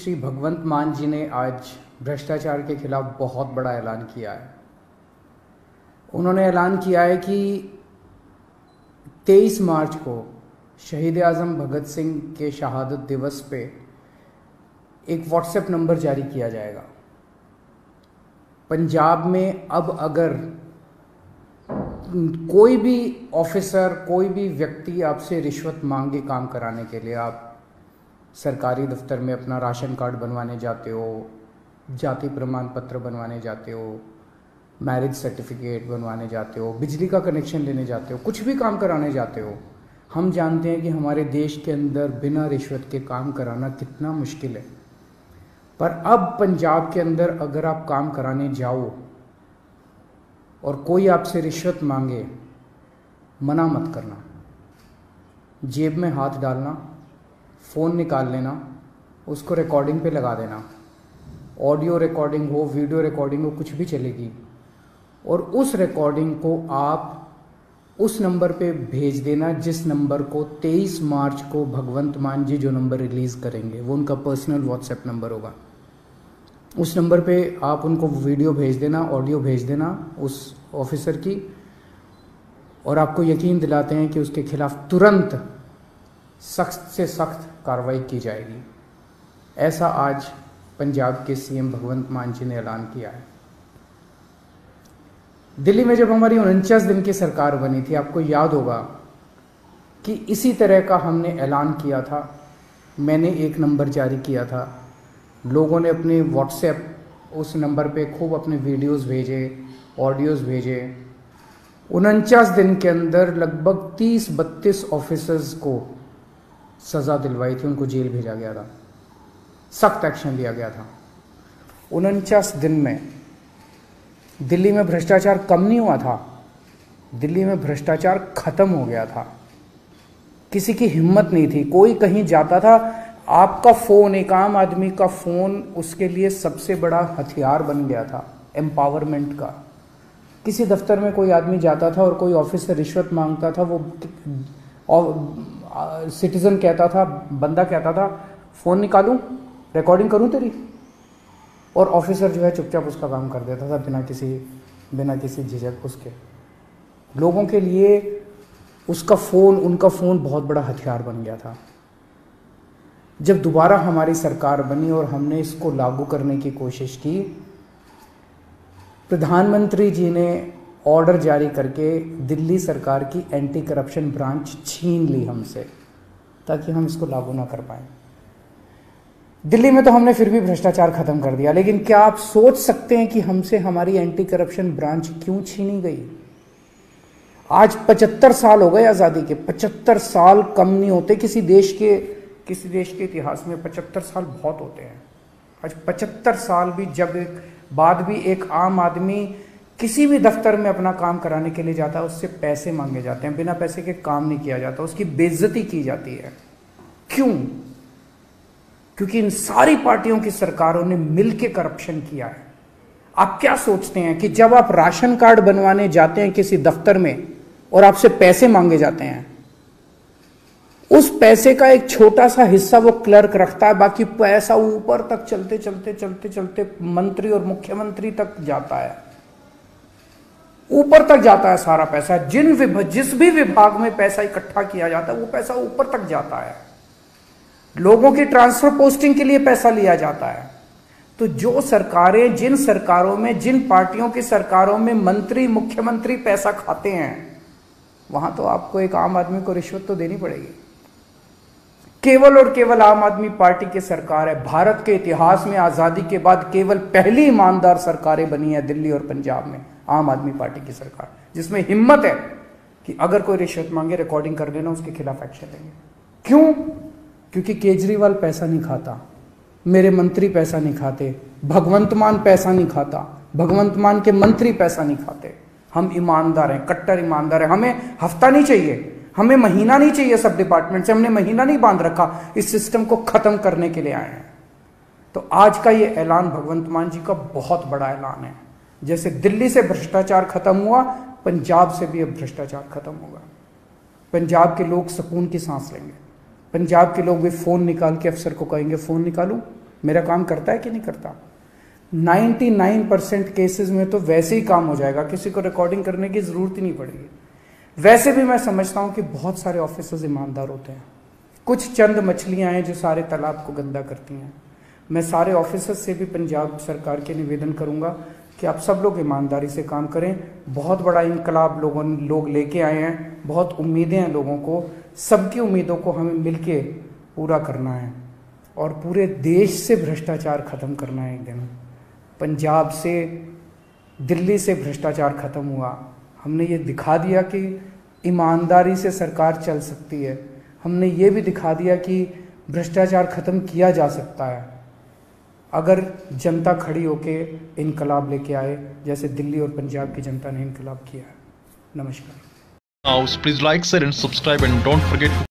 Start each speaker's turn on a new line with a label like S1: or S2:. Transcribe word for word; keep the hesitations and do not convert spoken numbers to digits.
S1: श्री भगवंत मान जी ने आज भ्रष्टाचार के खिलाफ बहुत बड़ा ऐलान किया है। उन्होंने ऐलान किया है कि तेईस मार्च को शहीद आज़म भगत सिंह के शहादत दिवस पे एक व्हाट्सएप नंबर जारी किया जाएगा। पंजाब में अब अगर कोई भी ऑफिसर, कोई भी व्यक्ति आपसे रिश्वत मांगे काम कराने के लिए, आप सरकारी दफ्तर में अपना राशन कार्ड बनवाने जाते हो, जाति प्रमाण पत्र बनवाने जाते हो, मैरिज सर्टिफिकेट बनवाने जाते हो, बिजली का कनेक्शन लेने जाते हो, कुछ भी काम कराने जाते हो, हम जानते हैं कि हमारे देश के अंदर बिना रिश्वत के काम कराना कितना मुश्किल है। पर अब पंजाब के अंदर अगर आप काम कराने जाओ और कोई आपसे रिश्वत मांगे, मना मत करना, जेब में हाथ डालना, फ़ोन निकाल लेना, उसको रिकॉर्डिंग पे लगा देना, ऑडियो रिकॉर्डिंग हो, वीडियो रिकॉर्डिंग हो, कुछ भी चलेगी, और उस रिकॉर्डिंग को आप उस नंबर पे भेज देना जिस नंबर को तेईस मार्च को भगवंत मान जी जो नंबर रिलीज़ करेंगे, वो उनका पर्सनल व्हाट्सएप नंबर होगा। उस नंबर पे आप उनको वीडियो भेज देना, ऑडियो भेज देना उस ऑफिसर की, और आपको यकीन दिलाते हैं कि उसके खिलाफ तुरंत सख्त से सख्त कार्रवाई की जाएगी। ऐसा आज पंजाब के सीएम भगवंत मान जी ने ऐलान किया है। दिल्ली में जब हमारी उनचास दिन की सरकार बनी थी, आपको याद होगा कि इसी तरह का हमने ऐलान किया था। मैंने एक नंबर जारी किया था, लोगों ने अपने व्हाट्सएप उस नंबर पे खूब अपने वीडियोस भेजे, ऑडियोज़ भेजे। उनचास दिन के अंदर लगभग तीस बत्तीस ऑफिसर्स को सज़ा दिलवाई थी, उनको जेल भेजा गया था, सख्त एक्शन लिया गया था। उनचास दिन में दिल्ली में भ्रष्टाचार कम नहीं हुआ था, दिल्ली में भ्रष्टाचार खत्म हो गया था। किसी की हिम्मत नहीं थी, कोई कहीं जाता था, आपका फ़ोन, एक आम आदमी का फ़ोन उसके लिए सबसे बड़ा हथियार बन गया था एम्पावरमेंट का। किसी दफ्तर में कोई आदमी जाता था और कोई ऑफिस से रिश्वत मांगता था, वो सिटीज़न कहता था, बंदा कहता था, फ़ोन निकालूं, रिकॉर्डिंग करूं तेरी, और ऑफिसर जो है चुपचाप उसका काम कर देता था बिना किसी बिना किसी झिझक उसके। लोगों के लिए उसका फ़ोन, उनका फ़ोन बहुत बड़ा हथियार बन गया था। जब दोबारा हमारी सरकार बनी और हमने इसको लागू करने की कोशिश की, प्रधानमंत्री जी ने ऑर्डर जारी करके दिल्ली सरकार की एंटी करप्शन ब्रांच छीन ली हमसे, ताकि हम इसको लागू ना कर पाएं। दिल्ली में तो हमने फिर भी भ्रष्टाचार खत्म कर दिया, लेकिन क्या आप सोच सकते हैं कि हमसे हमारी एंटी करप्शन ब्रांच क्यों छीनी गई? आज पचहत्तर साल हो गए आज़ादी के, पचहत्तर साल कम नहीं होते किसी देश के किसी देश के इतिहास में। पचहत्तर साल बहुत होते हैं। आज पचहत्तर साल भी जब एक बाद भी एक आम आदमी किसी भी दफ्तर में अपना काम कराने के लिए जाता है, उससे पैसे मांगे जाते हैं, बिना पैसे के काम नहीं किया जाता, उसकी बेइज्जती की जाती है। क्यों? क्योंकि इन सारी पार्टियों की सरकारों ने मिलकर करप्शन किया है। आप क्या सोचते हैं कि जब आप राशन कार्ड बनवाने जाते हैं किसी दफ्तर में और आपसे पैसे मांगे जाते हैं, उस पैसे का एक छोटा सा हिस्सा वो क्लर्क रखता है, बाकी पैसा ऊपर तक चलते चलते चलते चलते मंत्री और मुख्यमंत्री तक जाता है, ऊपर तक जाता है सारा पैसा। जिन विभाग जिस भी विभाग में पैसा इकट्ठा किया जाता है, वो पैसा ऊपर तक जाता है। लोगों की ट्रांसफर पोस्टिंग के लिए पैसा लिया जाता है। तो जो सरकारें, जिन सरकारों में, जिन पार्टियों की सरकारों में मंत्री मुख्यमंत्री पैसा खाते हैं, वहां तो आपको एक आम आदमी को रिश्वत तो देनी पड़ेगी। केवल और केवल आम आदमी पार्टी की सरकार है। भारत के इतिहास में आजादी के बाद केवल पहली ईमानदार सरकारें बनी है दिल्ली और पंजाब में, आम आदमी पार्टी की सरकार, जिसमें हिम्मत है कि अगर कोई रिश्वत मांगे, रिकॉर्डिंग कर देना, उसके खिलाफ एक्शन लेंगे। क्यों? क्योंकि केजरीवाल पैसा नहीं खाता, मेरे मंत्री पैसा नहीं खाते, भगवंत मान पैसा नहीं खाता, भगवंत मान के मंत्री पैसा नहीं खाते। हम ईमानदार हैं, कट्टर ईमानदार हैं। हमें हफ्ता नहीं चाहिए, हमें महीना नहीं चाहिए सब डिपार्टमेंट से, हमने महीना नहीं बांध रखा, इस सिस्टम को खत्म करने के लिए आए हैं। तो आज का ये ऐलान भगवंत मान जी का बहुत बड़ा ऐलान है। जैसे दिल्ली से भ्रष्टाचार खत्म हुआ, पंजाब से भी अब भ्रष्टाचार खत्म होगा। पंजाब के लोग सुकून की सांस लेंगे। पंजाब के लोग भी फोन निकाल के अफसर को कहेंगे, फोन निकालूं, मेरा काम करता है कि नहीं करता? निन्यानवे परसेंट केसेस में तो वैसे ही काम हो जाएगा, किसी को रिकॉर्डिंग करने की ज़रूरत ही नहीं पड़ेगी। वैसे भी मैं समझता हूँ कि बहुत सारे ऑफिसर्स ईमानदार होते हैं, कुछ चंद मछलियाँ हैं जो सारे तालाब को गंदा करती हैं। मैं सारे ऑफिसर्स से भी पंजाब सरकार के निवेदन करूँगा कि आप सब लोग ईमानदारी से काम करें। बहुत बड़ा इनकलाब लोगों लोग लेके आए हैं, बहुत उम्मीदें हैं लोगों को, सबकी उम्मीदों को हमें मिलके पूरा करना है और पूरे देश से भ्रष्टाचार खत्म करना है। एक दिन पंजाब से, दिल्ली से भ्रष्टाचार खत्म हुआ, हमने ये दिखा दिया कि ईमानदारी से सरकार चल सकती है। हमने ये भी दिखा दिया कि भ्रष्टाचार खत्म किया जा सकता है अगर जनता खड़ी होके इनकलाब लेके आए, जैसे दिल्ली और पंजाब की जनता ने इनकलाब किया है। नमस्कार।
S2: Now, please like, share and subscribe and don't forget to